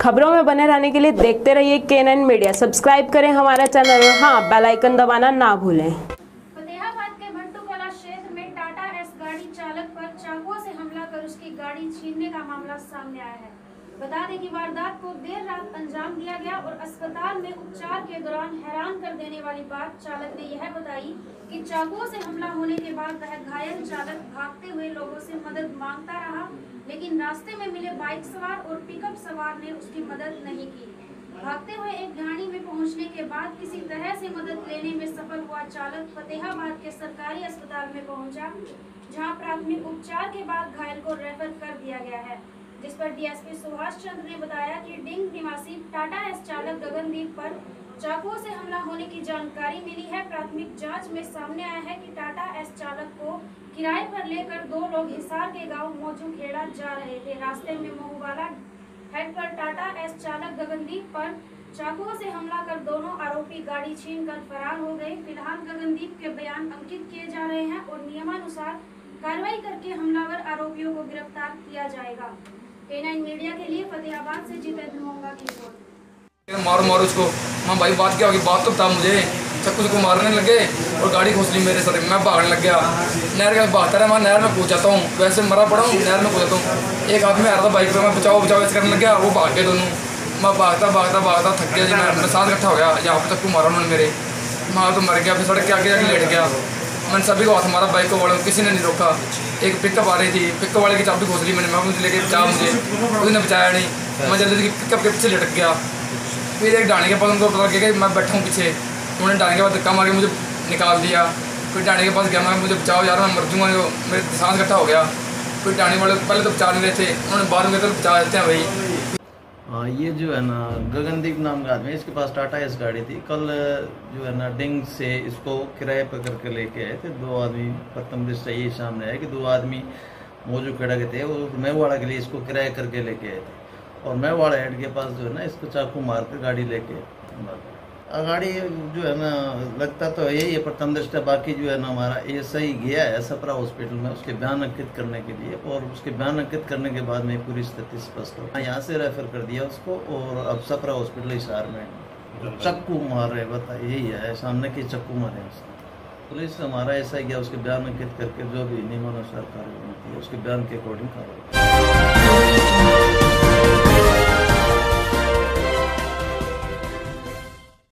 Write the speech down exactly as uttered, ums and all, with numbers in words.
खबरों में बने रहने के लिए देखते रहिए के नाइन मीडिया। सब्सक्राइब करें हमारा चैनल और हाँ बेल आइकन दबाना ना भूलें। फतेहाबाद के भट्टूकला क्षेत्र में टाटा एस गाड़ी चालक पर चाकुओं से हमला कर उसकी गाड़ी छीनने का मामला सामने आया है। बता दें कि वारदात को देर रात अंजाम दिया गया और अस्पताल में उपचार के दौरान हैरान कर देने वाली बात चालक ने यह बताई कि चाकुओं से हमला होने के बाद वह घायल चालक भागते हुए लोगों से मदद मांगता रहा, लेकिन रास्ते में मिले बाइक सवार और पिकअप सवार ने उसकी मदद नहीं की। भागते हुए एक गाड़ी में पहुंचने के बाद किसी तरह से मदद लेने में सफल हुआ चालक फतेहाबाद के सरकारी अस्पताल में पहुंचा, जहां प्राथमिक उपचार के बाद घायल को रेफर कर दिया गया है। जिस पर डीएसपी सुभाष चंद्र ने बताया कि डिंग निवासी टाटा एस चालक गगनदीप पर चाकुओं से हमला होने की जानकारी मिली है। प्राथमिक जांच में सामने आया है कि टाटा एस चालक को किराए पर लेकर दो लोग हिसार के गांव मोजूखेड़ा जा रहे थे। रास्ते में महुवाला हेड पर टाटा एस चालक गगनदीप पर चाकुओं से हमला कर दोनों आरोपी गाड़ी छीन कर फरार हो गए। फिलहाल गगनदीप के बयान अंकित किए जा रहे हैं और नियमानुसार कार्रवाई करके हमलावर आरोपियों को गिरफ्तार किया जाएगा। के नाइन मीडिया के लिए फतेहाबाद से जितेंद्र मोंगा की रिपोर्ट। मारो मारो उसको। हाँ भाई बात क्या होगी, बात तो बता मुझे। चक्कू को मारने लगे और गाड़ी घुस ली मेरे सर। मैं भागने लग गया, नहर का भागता रहा। मैं नहर में कूद जाता हूँ, वैसे मरा पड़ा हूँ, नहर में कूद जाता हूँ। एक आदमी आ रहा था बाइक पर, मैं बचाओ बचाओ ऐसे करने लग गया, वो भाग गए दोनों। मैं भागता भागता भागता थक गया जी, मैं मेरा सांस इकट्ठा हो गया। यहाँ पर चक्कू मारा उन्होंने मेरे, मैं तो मर गया। फिर सड़क के आगे जाके लेट गया। मैंने सभी को हाथ मारा, बाइक को वालों किसी ने नहीं रोका। एक पिकअप आ रही थी, पिकअप वाले की चाबी घोस ली मैंने। मैं मुझे लेके बचा, मुझे उसने बचाया नहीं। मैं जल्दी से पिकअप के पीछे लटक गया। फिर एक डाने के पास उनको पता लगे कि मैं बैठा हूँ पीछे। उन्होंने डाने के बाद धक्का मार के मुझे निकाल दिया। फिर डाने के पास गया, मैं मुझे बचाओ यार, मैं मर दूँगा, मेरे सांस इकट्ठा हो गया। फिर डाने वाले पहले तो बचा नहीं रहे थे, उन्होंने बाद में तो बचा देते हैं भाई। हाँ, ये जो है ना गगनदीप नाम का आदमी, इसके पास टाटा एस गाड़ी थी। कल जो है ना डिंग से इसको किराए पर करके लेके आए थे दो आदमी। प्रथम दृष्टया ये सामने आया कि दो आदमी मोजूखेड़ा के थे, वो मेवाड़ा के लिए इसको किराए करके लेके आए थे। और मेवाड़ा हेड के पास जो है ना इसको चाकू मार कर गाड़ी लेके गाड़ी जो है ना लगता तो यही है प्रथम दृष्टया। बाकी जो है ना हमारा ये सही गया है सपरा हॉस्पिटल में उसके बयान अंकित करने के लिए, और उसके बयान अंकित करने के बाद में पूरी स्थिति स्पष्ट हो। यहाँ से रेफर कर दिया उसको और अब सपरा हॉस्पिटल हिसार में चक्कू मार रहे, बता यही है सामने की चक्कू मारे उसने। पुलिस हमारा ऐसा गया, उसके बयान अंकित करके जो भी नियमानुसार कार्रवाई होती है उसके बयान के अकॉर्डिंग कार्रवाई।